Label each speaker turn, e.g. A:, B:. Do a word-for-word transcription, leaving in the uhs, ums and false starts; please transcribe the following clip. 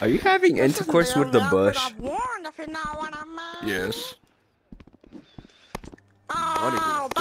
A: Are you having
B: This isn't
A: intercourse with the
B: really awkward,
A: bush?
B: I've warned, if you know what I mean.
C: Yes.
B: Oh,